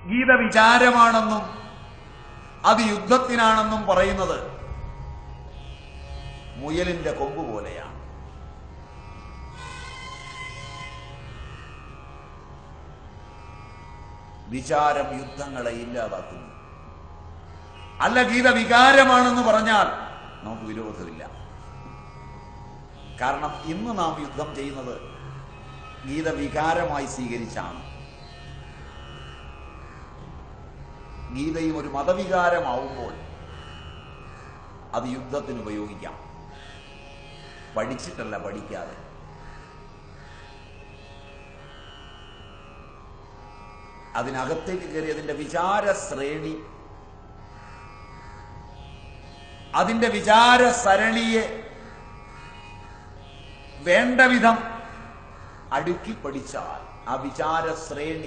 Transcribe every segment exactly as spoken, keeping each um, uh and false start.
ഗീത വിചാരമാണെന്നും അത് യുദ്ധത്തിനാണെന്നും പറയുന്നത് മുയലിന്റെ കൊമ്പ് പോലെയാണ്. വിചാരം യുദ്ധങ്ങളെ ഇല്ലാതാക്കുന്നു. അല്ല, ഗീത വികാരമാണെന്ന് പറഞ്ഞാൽ നമുക്ക് വിരോധമില്ല. കാരണം ഇന്ന് നാം യുദ്ധം ചെയ്യുന്നത് ഗീത വികാരമായി സ്വീകരിച്ചാണ്. ഗീതയും ഒരു മതവികാരമാവുമ്പോൾ അത് യുദ്ധത്തിന് ഉപയോഗിക്കാം. പഠിച്ചിട്ടല്ല, പഠിക്കാതെ. അതിനകത്തേക്ക് കയറി അതിന്റെ വിചാര ശ്രേണി, അതിന്റെ വിചാര സരണിയെ വേണ്ട വിധം അടുക്കി പഠിച്ചാൽ ആ വിചാര ശ്രേണി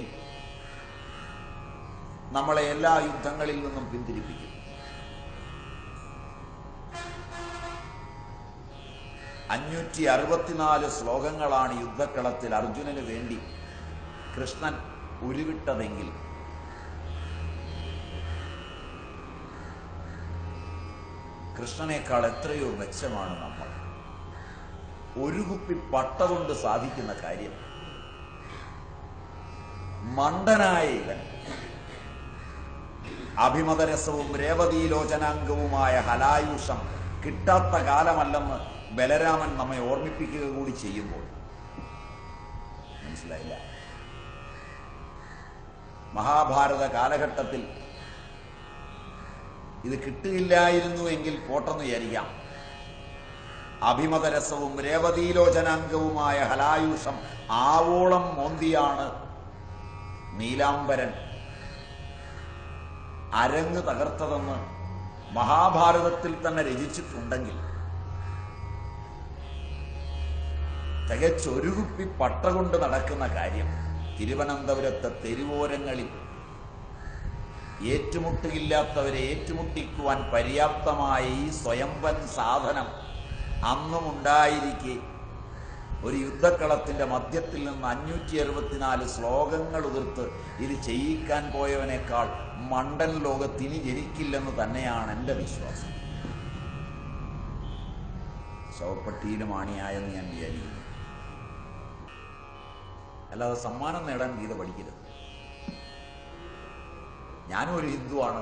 നമ്മളെ എല്ലാ യുദ്ധങ്ങളിൽ നിന്നും പിന്തിരിപ്പിക്കും. അഞ്ഞൂറ്റി അറുപത്തിനാല് ശ്ലോകങ്ങളാണ് യുദ്ധക്കളത്തിൽ അർജുനന് വേണ്ടി കൃഷ്ണൻ ഉരുവിട്ടതെങ്കിൽ കൃഷ്ണനേക്കാൾ എത്രയോ മെച്ചമാണ് നമ്മൾ. ഒരു കുപ്പി പട്ട കൊണ്ട് സാധിക്കുന്ന കാര്യം മണ്ടനായ ഇവൻ അഭിമതരസവും രേവതീലോചനാംഗവുമായ ഹലായുഷം കിട്ടാത്ത കാലമല്ലെന്ന് ബലരാമൻ നമ്മെ ഓർമ്മിപ്പിക്കുക കൂടി ചെയ്യുമ്പോൾ മനസ്സിലായില്ല. മഹാഭാരത കാലഘട്ടത്തിൽ ഇത് കിട്ടുകയില്ലായിരുന്നു എങ്കിൽ പോട്ടെന്ന് വിചാരിക്കാം. അഭിമതരസവും രേവതീലോചനാംഗവുമായ ഹലായുഷം ആവോളം മോന്തിയാണ് നീലാംബരൻ അരങ്ങ് തകർത്തതെന്ന് മഹാഭാരതത്തിൽ തന്നെ രചിച്ചിട്ടുണ്ടെങ്കിൽ തികച്ചൊരു കുപ്പി പട്ട കൊണ്ട് നടക്കുന്ന കാര്യം തിരുവനന്തപുരത്തെ തെരുവോരങ്ങളിൽ ഏറ്റുമുട്ടില്ലാത്തവരെ ഏറ്റുമുട്ടിക്കുവാൻ പര്യാപ്തമായ ഈ സ്വയംവൻ സാധനം അന്നും ഉണ്ടായിരിക്കെ ഒരു യുദ്ധക്കളത്തിന്റെ മധ്യത്തിൽ നിന്ന് അഞ്ഞൂറ്റി അറുപത്തിനാല് ശ്ലോകങ്ങൾ ഉതിർത്ത് ഇത് ചെയ്യിക്കാൻ പോയവനേക്കാൾ മണ്ടൻ ലോകത്തിനി ജനിക്കില്ലെന്ന് തന്നെയാണ് എൻ്റെ വിശ്വാസം. ശവപ്പെട്ടിയിലും ആണിയായെന്ന് ഞാൻ വിചാരിക്കുന്നു. അല്ലാതെ സമ്മാനം നേടാൻ ഗീത പഠിക്കരുത്. ഞാനും ഒരു ഹിന്ദുവാണ്,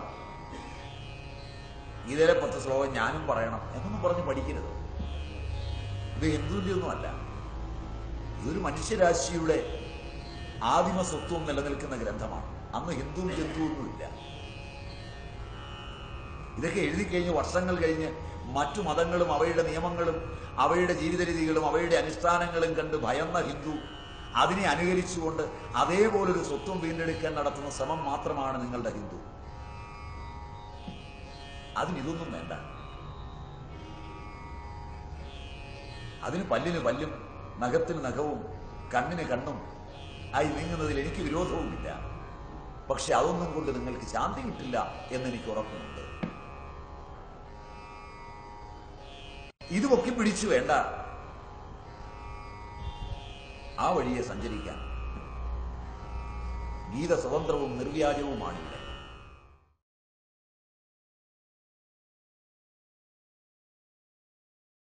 ഗീതയിലെ പത്ത് ശ്ലോകം ഞാനും പറയണം എന്നൊന്നും പറഞ്ഞ് പഠിക്കരുത്. ഇത് ഹിന്ദുവിൻ്റെ ഒന്നുമല്ല. ഇതൊരു മനുഷ്യരാശിയുടെ ആദിമ സ്വത്വം നിലനിൽക്കുന്ന ഗ്രന്ഥമാണ്. അന്ന് ഹിന്ദുവും ജന്തുവൊന്നുമില്ല. ഇതൊക്കെ എഴുതി കഴിഞ്ഞ് വർഷങ്ങൾ കഴിഞ്ഞ് മറ്റു മതങ്ങളും അവയുടെ നിയമങ്ങളും അവയുടെ ജീവിത രീതികളും അവയുടെ അനുഷ്ഠാനങ്ങളും കണ്ട് ഭയന്ന ഹിന്ദു അതിനെ അനുകരിച്ചുകൊണ്ട് അതേപോലൊരു സ്വത്വം വീണ്ടെടുക്കാൻ നടത്തുന്ന ശ്രമം മാത്രമാണ് നിങ്ങളുടെ ഹിന്ദു. അതിനിതൊന്നും വേണ്ട. അതിന് പല്ലിന് പല്ലും നഖത്തിന് നഖവും കണ്ണിന് കണ്ണും ആയി നീങ്ങുന്നതിൽ എനിക്ക് വിരോധവുമില്ല. പക്ഷെ അതൊന്നും കൊണ്ട് നിങ്ങൾക്ക് ശാന്തി കിട്ടില്ല എന്നെനിക്ക് ഉറപ്പുണ്ട്. ഇത് പൊക്കി പിടിച്ചു വേണ്ട ആ വഴിയെ സഞ്ചരിക്കാൻ. ഗീത സ്വതന്ത്രവും നിർവ്യാജവുമാണില്ല.